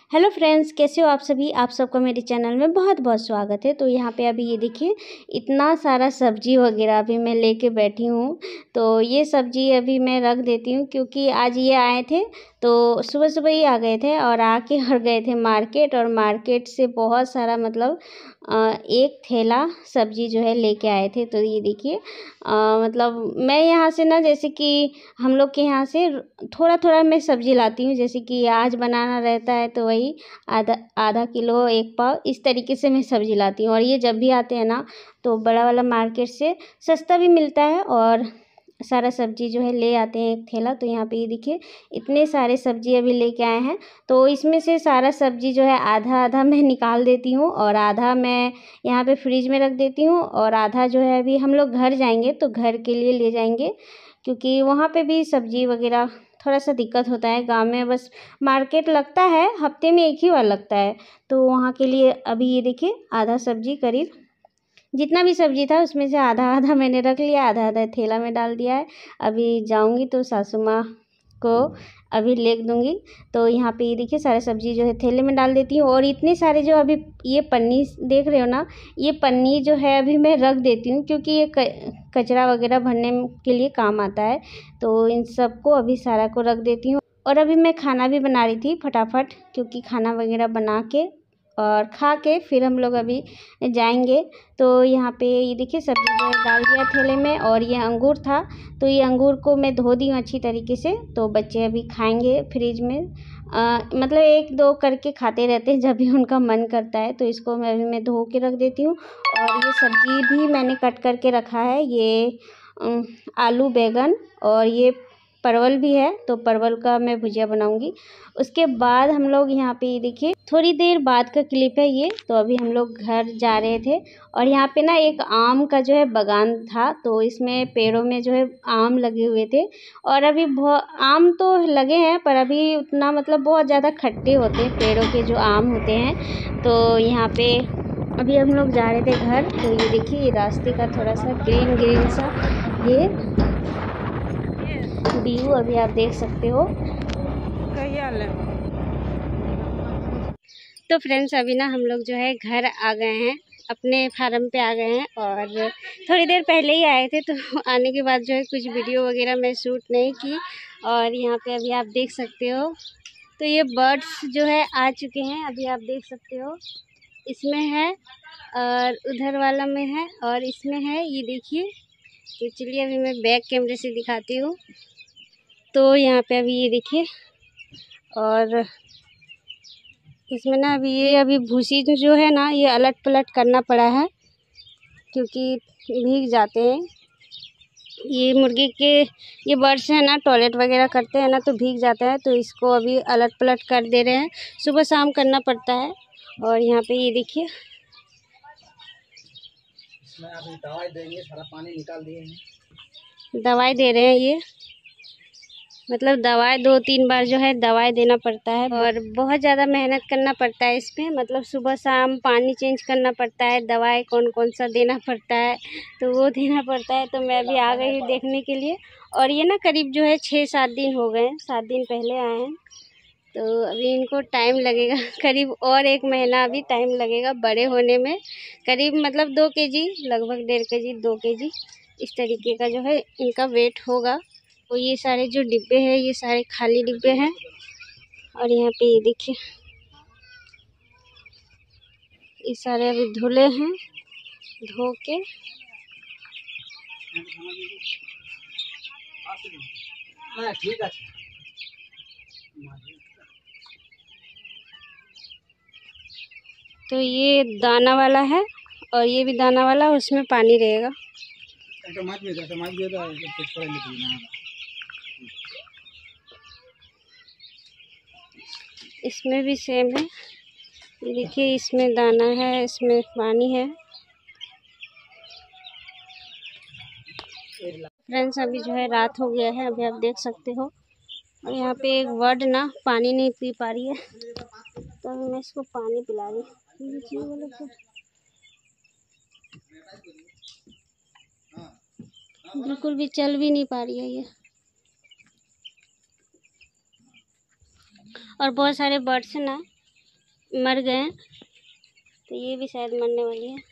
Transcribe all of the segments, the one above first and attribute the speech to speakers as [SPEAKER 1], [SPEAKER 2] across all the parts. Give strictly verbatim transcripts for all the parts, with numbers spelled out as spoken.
[SPEAKER 1] Hello friends, कैसे हो आप सभी। आप सबका मेरे चैनल में बहुत बहुत स्वागत है। तो यहाँ पे अभी ये देखिए इतना सारा सब्जी वगैरह अभी मैं लेके बैठी हूँ। तो ये सब्जी अभी मैं रख देती हूँ क्योंकि आज ये आए थे तो सुबह सुबह ही आ गए थे और आके और गए थे मार्केट। और मार्केट से बहुत सारा मतलब एक थैला सब्जी जो है लेके आए थे। तो ये देखिए मतलब मैं यहाँ से ना, जैसे कि हम लोग के यहाँ से थोड़ा थोड़ा मैं सब्जी लाती हूँ। जैसे कि आज बनाना रहता है तो वही आधा आधा किलो एक पाव इस तरीके से मैं सब्जी लाती हूँ। और ये जब भी आते हैं ना तो बड़ा वाला मार्केट से सस्ता भी मिलता है और सारा सब्जी जो है ले आते हैं एक थैला। तो यहाँ पे ये देखिए इतने सारे सब्जी अभी लेके आए हैं। तो इसमें से सारा सब्जी जो है आधा आधा मैं निकाल देती हूँ और आधा मैं यहाँ पे फ्रिज में रख देती हूँ और आधा जो है अभी हम लोग घर जाएंगे तो घर के लिए ले जाएंगे, क्योंकि वहाँ पे भी सब्जी वगैरह थोड़ा सा दिक्कत होता है। गांव में बस मार्केट लगता है, हफ्ते में एक ही बार लगता है। तो वहाँ के लिए अभी ये देखिए आधा सब्जी, करीब जितना भी सब्जी था उसमें से आधा आधा मैंने रख लिया, आधा आधा थैला में डाल दिया है। अभी जाऊंगी तो सासू माँ को अभी लेग दूंगी। तो यहाँ पे ये देखिए सारे सब्जी जो है थैले में डाल देती हूँ। और इतने सारे जो अभी ये पन्नी देख रहे हो ना, ये पन्नी जो है अभी मैं रख देती हूँ क्योंकि ये कचरा वगैरह भरने के लिए काम आता है। तो इन सबको अभी सारा को रख देती हूँ। और अभी मैं खाना भी बना रही थी फटाफट, क्योंकि खाना वगैरह बना के और खा के फिर हम लोग अभी जाएंगे। तो यहाँ पे ये देखिए सब्जी जो है डाल दिया थैले में। और ये अंगूर था तो ये अंगूर को मैं धो दी हूँ अच्छी तरीके से। तो बच्चे अभी खाएंगे फ्रिज में, आ, मतलब एक दो करके खाते रहते हैं जब भी उनका मन करता है। तो इसको मैं अभी मैं धो के रख देती हूँ। और ये सब्जी भी मैंने कट करके रखा है, ये आलू बैगन और ये परवल भी है। तो परवल का मैं भुजिया बनाऊंगी। उसके बाद हम लोग यहाँ पे ये देखिए थोड़ी देर बाद का क्लिप है ये। तो अभी हम लोग घर जा रहे थे और यहाँ पे ना एक आम का जो है बागान था। तो इसमें पेड़ों में जो है आम लगे हुए थे। और अभी बहुत आम तो लगे हैं पर अभी उतना मतलब बहुत ज़्यादा खट्टे होते हैं पेड़ों के जो आम होते हैं। तो यहाँ पे अभी हम लोग जा रहे थे घर। तो ये देखिए ये रास्ते का थोड़ा सा ग्रीन ग्रीन सा ये व्यू अभी आप देख सकते हो। तो फ्रेंड्स अभी ना हम लोग जो है घर आ गए हैं, अपने फार्म पे आ गए हैं। और थोड़ी देर पहले ही आए थे। तो आने के बाद जो है कुछ वीडियो वगैरह मैं शूट नहीं की। और यहाँ पे अभी आप देख सकते हो तो ये बर्ड्स जो है आ चुके हैं, अभी आप देख सकते हो इसमें है और उधर वाला में है और इसमें है, ये देखिए। तो चलिए अभी मैं बैक कैमरे से दिखाती हूँ। तो यहाँ पे अभी ये देखिए और इसमें ना अभी ये अभी भूसी जो है ना ये अलट पलट करना पड़ा है क्योंकि भीग जाते हैं ये मुर्गी के, ये बर्ड्स हैं ना टॉयलेट वगैरह करते हैं ना तो भीग जाता है। तो इसको अभी अलट पलट कर दे रहे हैं, सुबह शाम करना पड़ता है। और यहाँ पे ये देखिए इसमें अभी दवाई देंगे, सारा पानी निकाल दिए हैं, दवाई दे रहे हैं। ये मतलब दवाई दो तीन बार जो है दवाई देना पड़ता है और बहुत ज़्यादा मेहनत करना पड़ता है इसमें। मतलब सुबह शाम पानी चेंज करना पड़ता है, दवाई कौन कौन सा देना पड़ता है तो वो देना पड़ता है। तो मैं अभी आ गई हूँ देखने के लिए। और ये ना करीब जो है छः सात दिन हो गए, सात दिन पहले आए हैं। तो अभी इनको टाइम लगेगा करीब और एक महीना अभी टाइम लगेगा बड़े होने में। करीब मतलब दो के जी, लगभग डेढ़ के जी दो के जी इस तरीके का जो है इनका वेट होगा। तो ये सारे जो डिब्बे हैं ये सारे खाली डिब्बे हैं। और यहाँ पे ये देखिए ये सारे अभी धुले हैं, धो के तो ये दाना वाला है और ये भी दाना वाला, उसमें पानी रहेगा। इसमें भी सेम है, ये देखिए इसमें दाना है, इसमें पानी है। फ्रेंड्स अभी जो है रात हो गया है, अभी आप देख सकते हो। और यहाँ पे एक बर्ड ना पानी नहीं पी पा रही है तो अभी मैं इसको पानी पिला रही हूँ। बिल्कुल भी चल भी नहीं पा रही है ये। और बहुत सारे बर्ड्स हैं ना मर गए हैं, तो ये भी शायद मरने वाली है।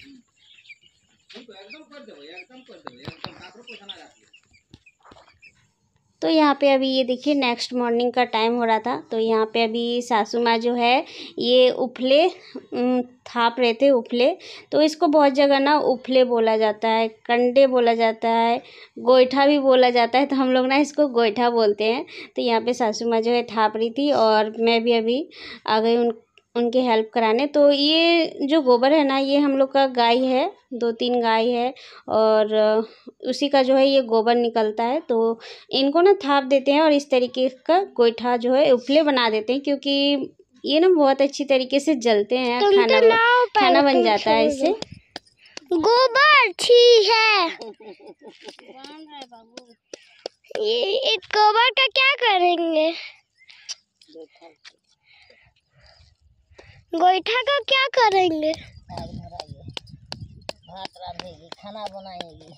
[SPEAKER 1] तो यहाँ पे अभी ये देखिए नेक्स्ट मॉर्निंग का टाइम हो रहा था, तो यहाँ पे अभी सासू माँ जो है ये उफले थाप रहे थे, उफले। तो इसको बहुत जगह ना उफले बोला जाता है, कंडे बोला जाता है, गोईठा भी बोला जाता है, तो हम लोग ना इसको गोईठा बोलते हैं। तो यहाँ पे सासू माँ जो है थाप रही थी और मैं भी अभी आ गई उन उनके हेल्प कराने। तो ये जो गोबर है ना, ये हम लोग का गाय है, दो तीन गाय है, और उसी का जो है ये गोबर निकलता है। तो इनको ना थाप देते हैं और इस तरीके का गोईठा जो है उपले बना देते हैं, क्योंकि ये ना बहुत अच्छी तरीके से जलते हैं, खाना खाना बन जाता है इससे।
[SPEAKER 2] गोबर छी है ये, इस गोबर का क्या करेंगे? गोईठा का क्या करेंगे? भात रांधेगी, खाना बनाएगी।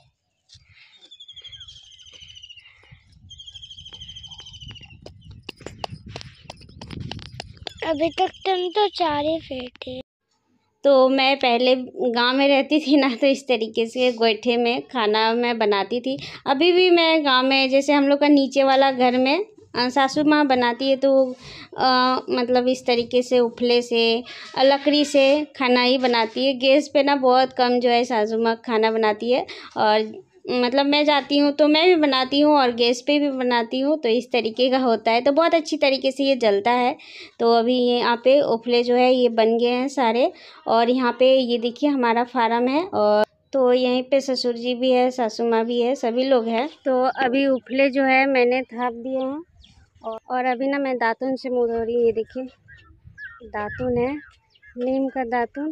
[SPEAKER 2] अभी तक तुम तो चार ही फेंटे।
[SPEAKER 1] तो मैं पहले गांव में रहती थी ना, तो इस तरीके से गोईठे में खाना मैं बनाती थी। अभी भी मैं गांव में, जैसे हम लोग का नीचे वाला घर में सासू माँ बनाती है, तो आ, मतलब इस तरीके से उफले से, लकड़ी से खाना ही बनाती है। गैस पे ना बहुत कम जो है सासू माँ खाना बनाती है, और मतलब मैं जाती हूँ तो मैं भी बनाती हूँ और गैस पे भी बनाती हूँ, तो इस तरीके का होता है। तो बहुत अच्छी तरीके से ये जलता है। तो अभी यहाँ पे उफले जो है ये बन गए हैं सारे, और यहाँ पे ये देखिए हमारा फार्म है, और तो यहीं पे ससुर जी भी है, सासू माँ भी है, सभी लोग हैं। तो अभी उफले जो है मैंने थाप दिए हैं, और अभी ना मैं दातुन से मुँह धो रही हूँ। ये देखिए दातुन है, नीम का दातुन।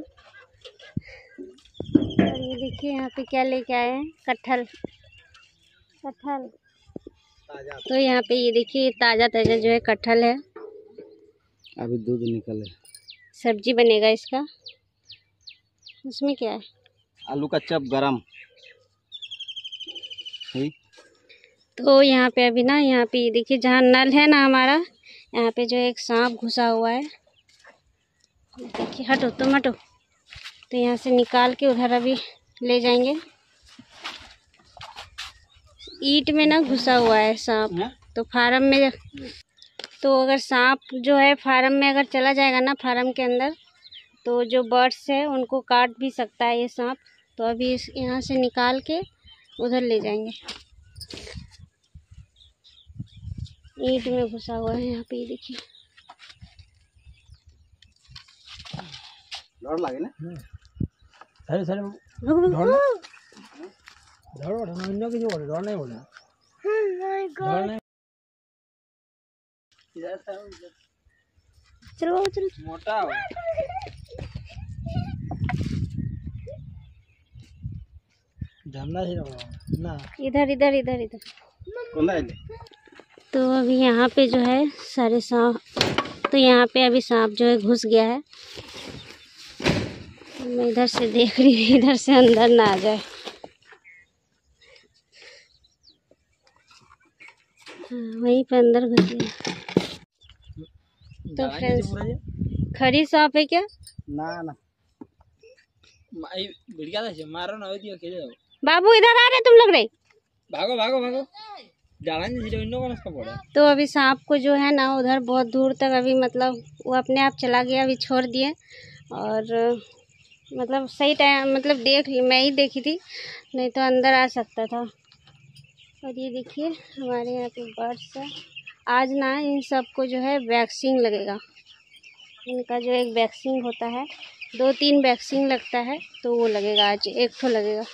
[SPEAKER 1] और ये देखिए यहाँ पे क्या लेके आए हैं, कटहल कटहल। तो यहाँ पे ये देखिए ताज़ा ताज़ा जो है कटहल है,
[SPEAKER 3] अभी दूध निकले,
[SPEAKER 1] सब्जी बनेगा इसका। इसमें क्या है?
[SPEAKER 3] आलू का चप गरम।
[SPEAKER 1] तो यहाँ पे अभी ना, यहाँ पे ये देखिए जहाँ नल है ना हमारा, यहाँ पे जो एक सांप घुसा हुआ है। देखिए, हटो तुम हटो। तो यहाँ से निकाल के उधर अभी ले जाएंगे। ईंट में ना घुसा हुआ है सांप, तो फार्म में, तो अगर सांप जो है फार्म में अगर चला जाएगा ना, फार्म के अंदर, तो जो बर्ड्स है उनको काट भी सकता है ये सांप। तो अभी इस यहाँ से निकाल के उधर ले जाएंगे। ईंट में घुसा हुआ है यहाँ पे, ये देखिए।
[SPEAKER 3] डर लगे ना?
[SPEAKER 4] सारे सारे
[SPEAKER 1] रुक रुक
[SPEAKER 4] डर डर ना, अन्य किसी बोले डर नहीं बोले। डर नहीं।
[SPEAKER 1] चलो बाबू चलो।
[SPEAKER 3] मोटा हो
[SPEAKER 4] जानना ही ना।
[SPEAKER 1] इधर इधर इधर इधर।
[SPEAKER 3] कौन है?
[SPEAKER 1] तो अभी यहाँ पे जो है सारे सांप, तो यहाँ पे अभी सांप जो है घुस गया है। मैं इधर से देख रही हूँ, इधर से अंदर ना आ जाए। हाँ, वहीं पे अंदर घुस गया। तो फ्रेंड्स, खड़ी सांप है क्या?
[SPEAKER 3] ना ना
[SPEAKER 4] माई बढ़िया था, मारो ना होती अकेले हो।
[SPEAKER 1] बाबू इधर आ रहे तुम लोग रे,
[SPEAKER 4] भागो भागो भागो। जालन जी इन लोगों ने इसका बोला।
[SPEAKER 1] तो अभी सांप को जो है ना उधर बहुत दूर तक अभी मतलब वो अपने आप चला गया, अभी छोड़ दिए। और मतलब सही टाइम, मतलब देख ली, मैं ही देखी थी, नहीं तो अंदर आ सकता था। और ये देखिए हमारे यहाँ पे बर्ड्स है। आज ना इन सबको जो है वैक्सीन लगेगा। इनका जो एक वैक्सीन होता है, दो तीन वैक्सीन लगता है, तो वो लगेगा आज, एक तो लगेगा।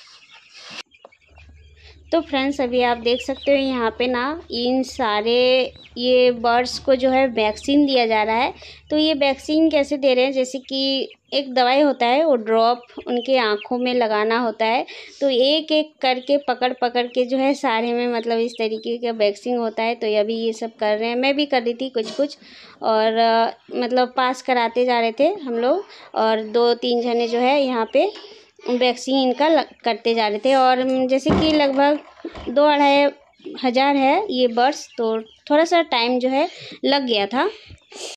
[SPEAKER 1] तो फ्रेंड्स अभी आप देख सकते हो यहाँ पे ना इन सारे ये बर्ड्स को जो है वैक्सीन दिया जा रहा है। तो ये वैक्सीन कैसे दे रहे हैं, जैसे कि एक दवाई होता है, वो ड्रॉप उनके आँखों में लगाना होता है। तो एक एक करके पकड़ पकड़ के जो है सारे में मतलब इस तरीके का वैक्सीन होता है। तो ये अभी ये सब कर रहे हैं, मैं भी कर रही थी कुछ कुछ, और आ, मतलब पास कराते जा रहे थे हम लोग, और दो तीन जने जो है यहाँ पे वैक्सीन इनका करते जा रहे थे। और जैसे कि लगभग दो अढ़ाई हज़ार है ये बर्ड्स, तो थोड़ा सा टाइम जो है लग गया था।